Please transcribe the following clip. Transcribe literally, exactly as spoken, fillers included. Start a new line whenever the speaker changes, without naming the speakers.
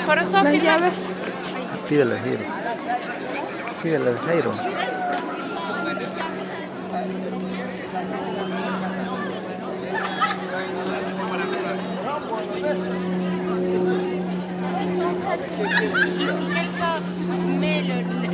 Corazón,
Las
firma.
llaves.
Pídele, Jairo. Pídele, Jairo.
Et si quelqu'un met le,